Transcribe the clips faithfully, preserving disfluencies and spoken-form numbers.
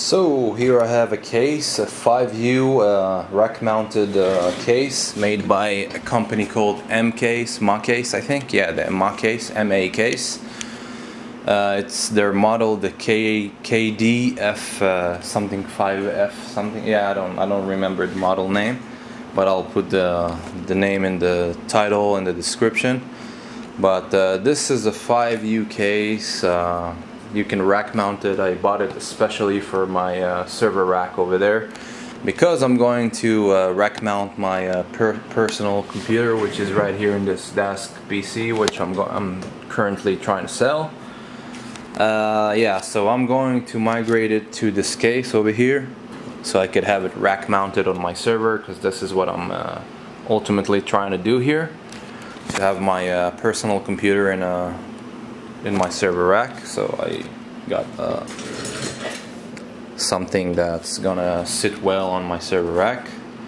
So here I have a case, a five U uh, rack mounted uh, case made by a company called M-Case, Ma-Case I think, yeah, the Ma-Case, M A case. Uh, it's their model, the K KD-F uh, something five F something, yeah, I don't I don't remember the model name, but I'll put the the name in the title and the description. But uh, this is a five U case. Uh, you can rack mount it. I bought it especially for my uh, server rack over there, because I'm going to uh, rack mount my uh, per personal computer, which is right here in this desk P C, which I'm, go I'm currently trying to sell. Uh, yeah, so I'm going to migrate it to this case over here, so I could have it rack mounted on my server, because this is what I'm uh, ultimately trying to do here, to have my uh, personal computer in a in my server rack. So I got uh, something that's gonna sit well on my server rack.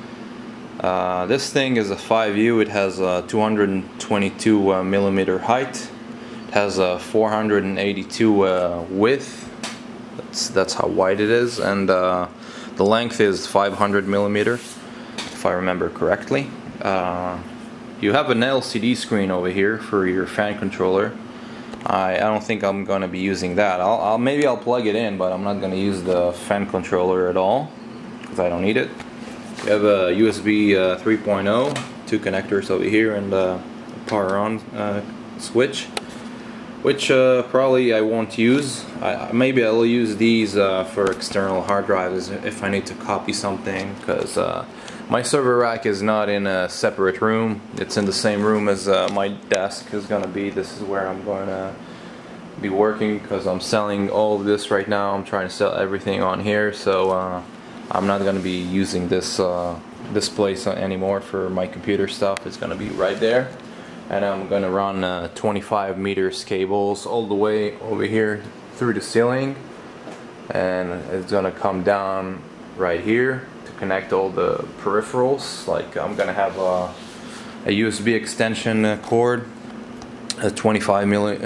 Uh, this thing is a five U. It has a two hundred twenty-two uh, millimeter height. It has a four hundred eighty-two uh, width. That's that's how wide it is, and uh, the length is five hundred millimeter, if I remember correctly. Uh, you have an L C D screen over here for your fan controller. I, I don't think I'm gonna be using that. I'll, I'll maybe I'll plug it in, but I'm not gonna use the fan controller at all, because I don't need it. We have a U S B uh, three point oh, two connectors over here, and uh, a power on uh, switch, which uh, probably I won't use. I, maybe I'll use these uh, for external hard drives if I need to copy something, because uh, my server rack is not in a separate room. It's in the same room as uh, my desk is gonna be. This is where I'm going to be working, because I'm selling all of this right now. I'm trying to sell everything on here, so uh, I'm not gonna be using this uh, this place anymore for my computer stuff. It's gonna be right there, and I'm gonna run uh, twenty-five meters cables all the way over here through the ceiling, and it's gonna come down right here to connect all the peripherals. Like, I'm gonna have a, a U S B extension cord, a twenty-five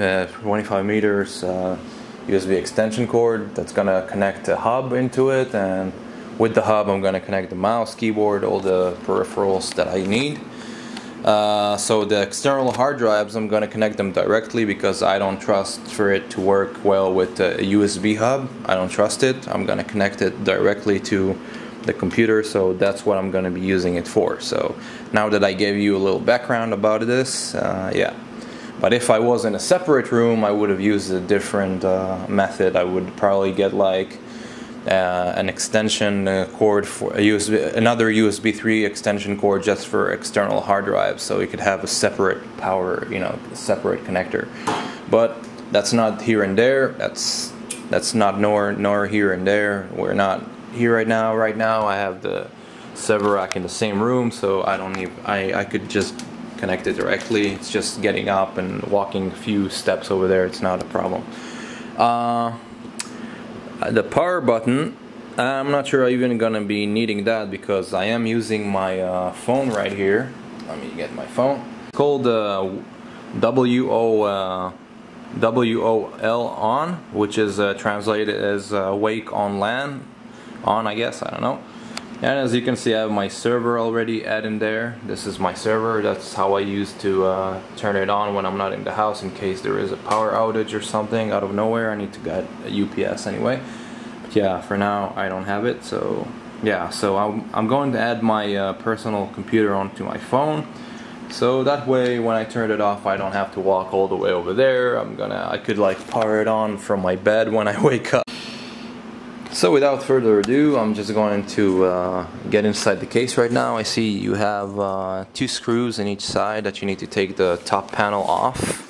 meters uh, U S B extension cord that's gonna connect a hub into it, and with the hub I'm gonna connect the mouse, keyboard, all the peripherals that I need. Uh, so the external hard drives, I'm gonna connect them directly, because I don't trust for it to work well with a U S B hub. I don't trust it. I'm gonna connect it directly to the computer, so that's what I'm gonna be using it for. So now that I gave you a little background about this, uh, yeah. But if I was in a separate room, I would have used a different uh, method. I would probably get like Uh, an extension uh, cord for a U S B, another U S B three extension cord just for external hard drives, so we could have a separate power, you know, separate connector. But that's not here and there. That's that's not nor nor here and there. We're not here right now. Right now, I have the server rack in the same room, so I don't need. I I could just connect it directly. It's just getting up and walking a few steps over there. It's not a problem. Uh, The power button, I'm not sure I'm even gonna be needing that, because I am using my uh, phone right here. Let me get my phone. It's called uh, W O uh, W O L on, which is uh, translated as uh, wake on LAN, on I guess, I don't know. And as you can see, I have my server already added in there. This is my server. That's how I used to uh, turn it on when I'm not in the house, in case there is a power outage or something out of nowhere. I need to get a U P S anyway. But yeah, for now I don't have it. So yeah, so I'm, I'm going to add my uh, personal computer onto my phone. So that way, when I turn it off, I don't have to walk all the way over there. I'm gonna, I could like power it on from my bed when I wake up. So without further ado, I'm just going to uh, get inside the case right now. I see you have uh, two screws in each side that you need to take the top panel off,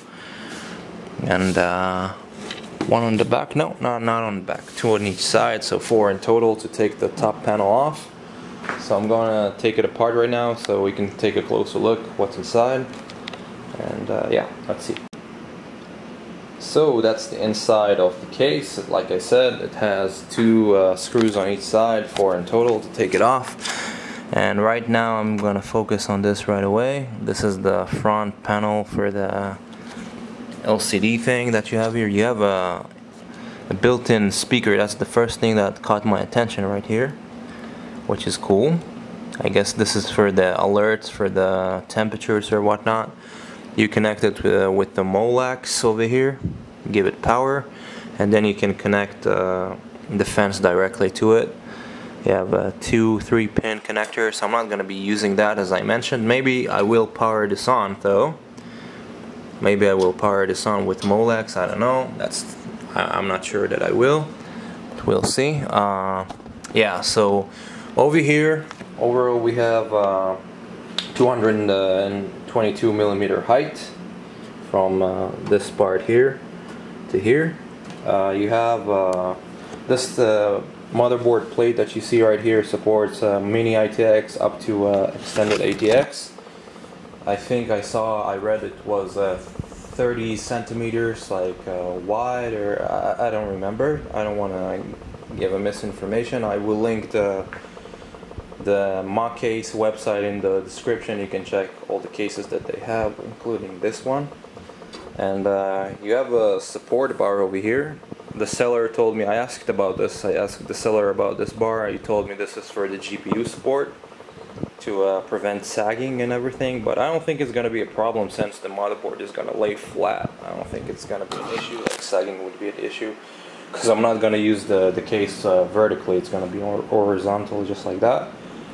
and uh, one on the back. No, not not on the back. Two on each side, so four in total to take the top panel off. So I'm going to take it apart right now, so we can take a closer look what's inside. And uh, yeah, let's see. So that's the inside of the case. Like I said, it has two uh, screws on each side, four in total to take it off. And right now I'm gonna focus on this right away. This is the front panel for the L C D thing that you have here. You have a a built-in speaker. That's the first thing that caught my attention right here, which is cool. I guess this is for the alerts for the temperatures or whatnot. You connect it with, uh, with the Molex over here, give it power, and then you can connect uh, the fence directly to it. You have a two three pin connector, so I'm not going to be using that as I mentioned. Maybe I will power this on though. Maybe I will power this on with Molex, I don't know. That's I, I'm not sure that I will, but we'll see. Uh, yeah, so over here, overall we have uh, two hundred twenty-two millimeter height from uh, this part here to here. Uh, you have uh, this uh, motherboard plate that you see right here supports uh, mini I T X up to uh, extended A T X. I think I saw, I read it was uh, thirty centimeters like uh, wide, or I, I don't remember. I don't want to give a misinformation. I will link the the MACase website in the description. You can check all the cases that they have, including this one. And uh, you have a support bar over here. The seller told me, I asked about this, I asked the seller about this bar. He told me this is for the G P U support to uh, prevent sagging and everything, but I don't think it's going to be a problem since the motherboard is going to lay flat. I don't think it's going to be an issue, like sagging would be an issue, because I'm not going to use the, the case uh, vertically. It's going to be horizontal just like that.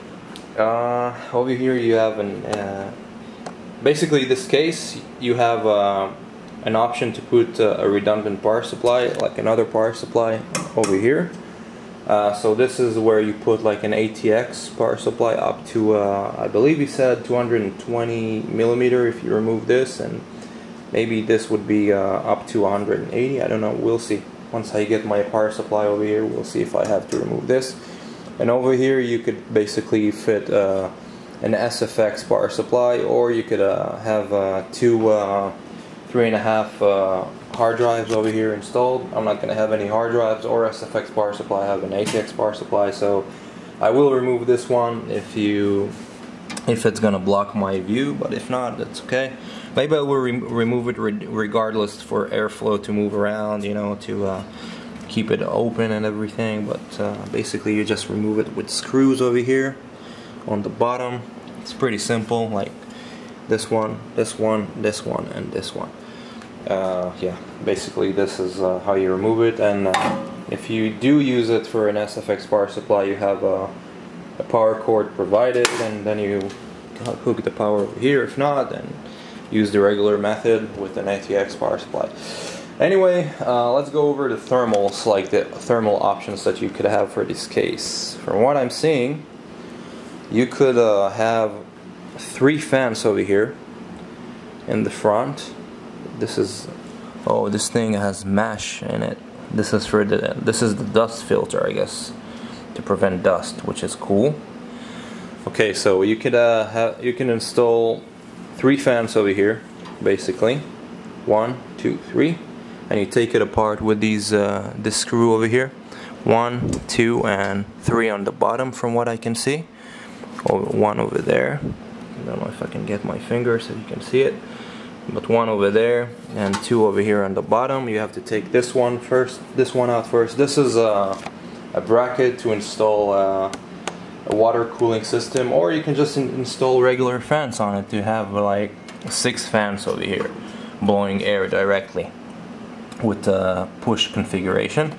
Uh, over here you have an uh, basically this case you have uh, an option to put uh, a redundant power supply, like another power supply over here. Uh, so this is where you put like an A T X power supply up to uh, I believe he said two hundred twenty millimeter if you remove this, and maybe this would be uh, up to one hundred eighty. I don't know, we'll see. Once I get my power supply over here, we'll see if I have to remove this. And over here you could basically fit uh, an S F X power supply, or you could uh, have uh, two uh, three and a half uh, hard drives over here installed. I'm not going to have any hard drives or S F X power supply. I have an A T X power supply, so I will remove this one if you if it's going to block my view, but if not, that's okay. Maybe I will re remove it re regardless for airflow to move around, you know, to uh, keep it open and everything. But uh, basically you just remove it with screws over here on the bottom. It's pretty simple, like this one, this one, this one, and this one. Uh, yeah, basically this is uh, how you remove it. And uh, if you do use it for an S F X power supply, you have a, a power cord provided, and then you hook the power over here. If not, then use the regular method with an A T X power supply. Anyway, uh, let's go over the thermals, like the thermal options that you could have for this case. From what I'm seeing, you could uh, have three fans over here in the front. This is, oh, this thing has mesh in it. This is for the, this is the dust filter, I guess, to prevent dust, which is cool. Okay, so you could uh, have, you can install three fans over here, basically, one, two, three. And you take it apart with these uh, this screw over here, one, two, and three on the bottom, from what I can see. Oh, one over there. I don't know if I can get my finger so you can see it, but one over there and two over here on the bottom. You have to take this one first, this one out first. This is a, a bracket to install uh, a water cooling system, or you can just in install regular fans on it to have like six fans over here blowing air directly with a push configuration.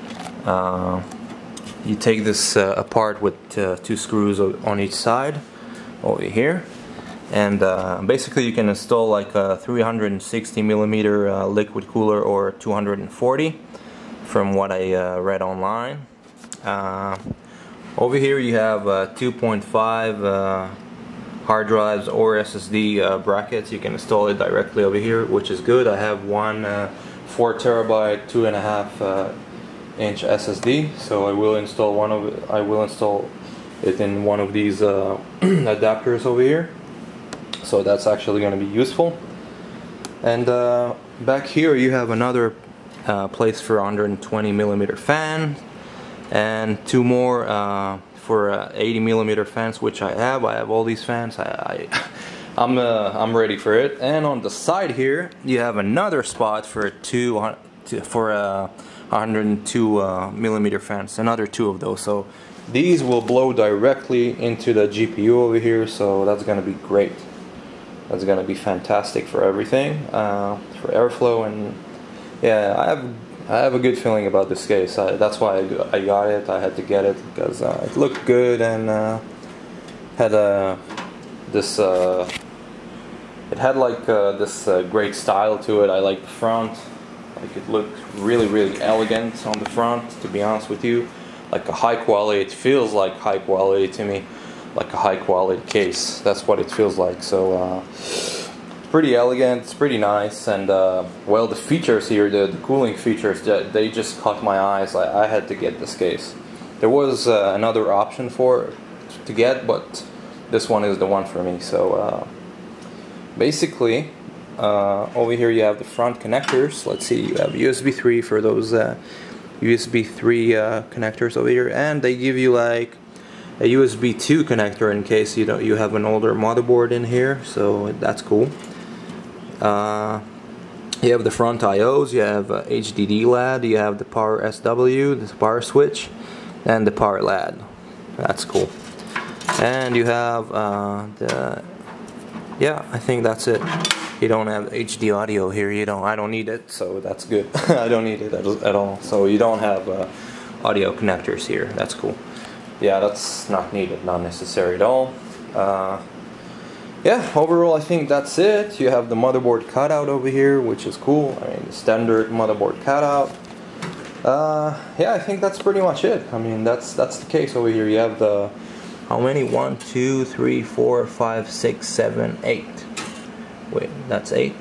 Uh, you take this uh, apart with uh, two screws on each side over here, and uh, basically you can install like a three hundred sixty millimeter uh, liquid cooler or two hundred forty, from what I uh, read online. Uh, over here you have uh, two point five uh, hard drives or S S D uh, brackets. You can install it directly over here, which is good. I have one uh, four terabyte, two and a half uh, inch S S D, so I will install one of it. I will install it in one of these uh, adapters over here. So that's actually going to be useful. And uh, back here you have another uh, place for one hundred twenty millimeter fan, and two more uh, for uh, eighty millimeter fans, which I have. I have all these fans. I, I I'm uh, I'm ready for it. And on the side here you have another spot for two for a one hundred two uh, millimeter fans, another two of those. So these will blow directly into the G P U over here, so that's gonna be great. That's gonna be fantastic for everything, uh, for airflow, and yeah, I have I have a good feeling about this case. I, that's why I, I got it. I had to get it because uh, it looked good and uh, had a this. Uh, it had like uh, this uh, great style to it. I like the front. Like it looked really, really elegant on the front. To be honest with you, like a high quality. It feels like high quality to me, like a high quality case. That's what it feels like. So. Uh, Pretty elegant, it's pretty nice, and uh, well, the features here, the, the cooling features, they just caught my eyes. I, I had to get this case. There was uh, another option for to get, but this one is the one for me. So uh, basically, uh, over here you have the front connectors. Let's see, you have U S B three for those uh, U S B three uh, connectors over here, and they give you like a U S B two connector in case you don't you have an older motherboard in here. So that's cool. Uh, you have the front I Os, you have uh, H D D L A D, you have the power S W, the power switch, and the power L A D. That's cool. And you have uh, the, yeah, I think that's it. You don't have H D audio here. You don't. I don't need it, so that's good. I don't need it at, at all. So you don't have uh, audio connectors here. That's cool. Yeah, that's not needed, not necessary at all. Uh, Yeah, overall I think that's it. You have the motherboard cutout over here, which is cool. I mean, the standard motherboard cutout. Uh, yeah, I think that's pretty much it. I mean, that's that's the case over here. You have the, how many? One, two, three, four, five, six, seven, eight. Wait, that's eight.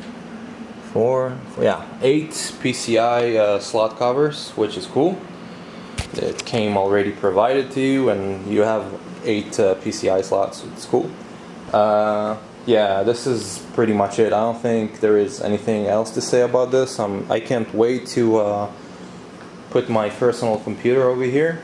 Four, yeah, eight P C I uh, slot covers, which is cool. It came already provided to you, and you have eight uh, P C I slots. It's cool. Uh, yeah, this is pretty much it. I don't think there is anything else to say about this. Um, I can't wait to uh, put my personal computer over here,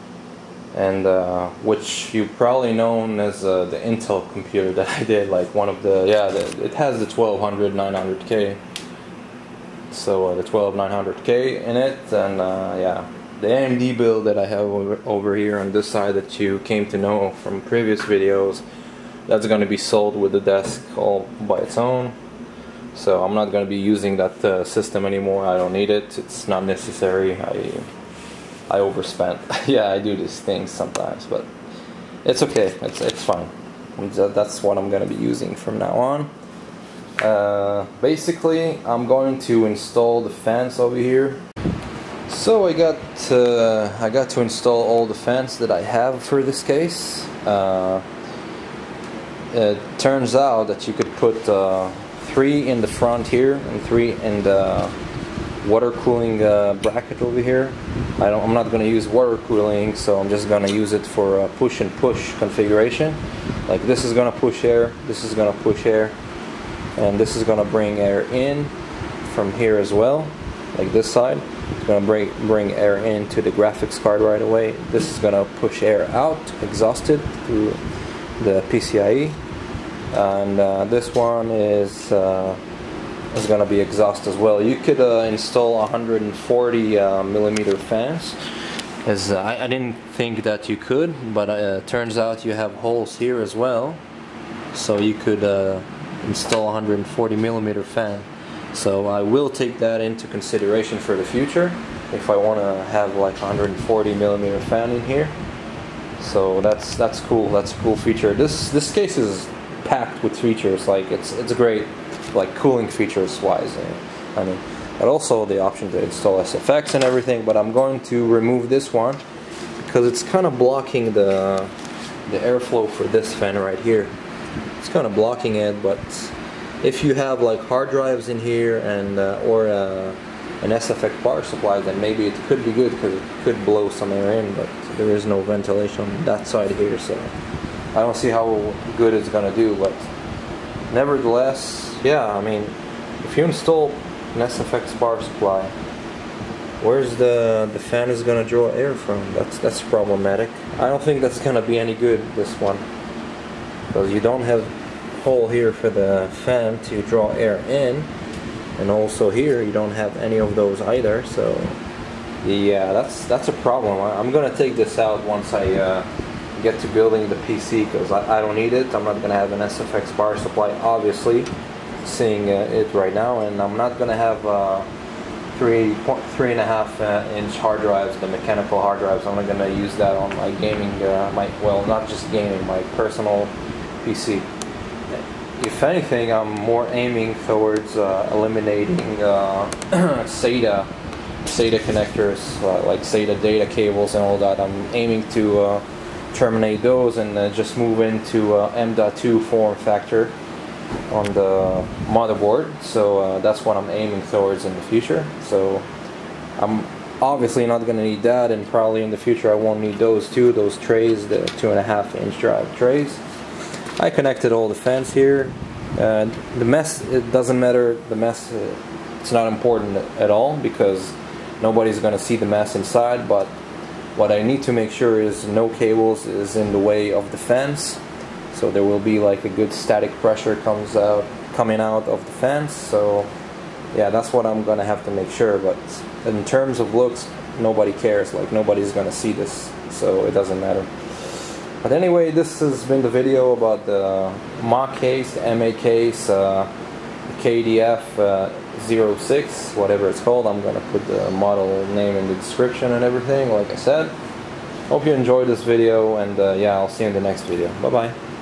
and uh, which you probably known as uh, the Intel computer that I did. Like one of the yeah, the, it has the twelve hundred nine hundred K. So uh, the twelve nine hundred K in it, and uh, yeah, the A M D build that I have over, over here on this side that you came to know from previous videos. That's going to be sold with the desk all by its own. So I'm not going to be using that uh, system anymore. I don't need it. It's not necessary. I I overspent. Yeah, I do these things sometimes, but it's okay. It's it's fine. That's what I'm going to be using from now on. Uh, basically, I'm going to install the fans over here. So I got uh, I got to install all the fans that I have for this case. Uh, It turns out that you could put uh, three in the front here and three in the water cooling uh, bracket over here. I don't, I'm not going to use water cooling, so I'm just going to use it for a push and push configuration. Like this is going to push air, this is going to push air, and this is going to bring air in from here as well. Like this side, it's going to bring bring air into the graphics card right away. This is going to push air out, exhausted through the P C I E, and uh, this one is uh, is going to be exhaust as well. You could uh, install one hundred forty uh, millimeter fans. As uh, I, I didn't think that you could, but uh, it turns out you have holes here as well, so you could uh, install one hundred forty millimeter fan. So I will take that into consideration for the future if I want to have like one hundred forty millimeter fan in here. So that's that's cool. That's a cool feature. This this case is packed with features. Like it's it's great, like cooling features wise. I mean, but also the option to install S F X and everything. But I'm going to remove this one because it's kind of blocking the the airflow for this fan right here. It's kind of blocking it. But if you have like hard drives in here and uh, or uh, an S F X power supply, then maybe it could be good because it could blow some air in, but there is no ventilation on that side here, so I don't see how good it's gonna do. But nevertheless, yeah, I mean, if you install an S F X power supply, where's the the fan is gonna draw air from? That's that's problematic. I don't think that's gonna be any good, this one, because you don't have a hole here for the fan to draw air in. And also here you don't have any of those either, so Yeah, that's that's a problem. I, I'm gonna take this out once I uh, get to building the P C, because I, I don't need it. I'm not gonna have an S F X power supply, obviously, seeing uh, it right now, and I'm not gonna have uh, three point three and a half uh, inch hard drives, the mechanical hard drives. I'm not gonna use that on my gaming, uh, my well, not just gaming, my personal P C. If anything, I'm more aiming towards uh, eliminating uh, SATA SATA connectors, uh, like SATA data cables and all that. I'm aiming to uh, terminate those and uh, just move into uh, M dot two form factor on the motherboard. So uh, that's what I'm aiming towards in the future. So I'm obviously not going to need that, and probably in the future I won't need those two, those trays, the two and a half inch drive trays. I connected all the fans here. Uh, the mess, it doesn't matter. The mess, uh, it's not important at all, because nobody's going to see the mess inside. But what I need to make sure is no cables is in the way of the fans. So there will be like a good static pressure comes out, coming out of the fans. So yeah, that's what I'm going to have to make sure. But in terms of looks, nobody cares. Like, nobody's going to see this, so it doesn't matter. But anyway, this has been the video about the M A case, the M A case, uh, the K D F uh, zero six, whatever it's called. I'm going to put the model name in the description and everything, like I said. Hope you enjoyed this video, and uh, yeah, I'll see you in the next video. Bye bye.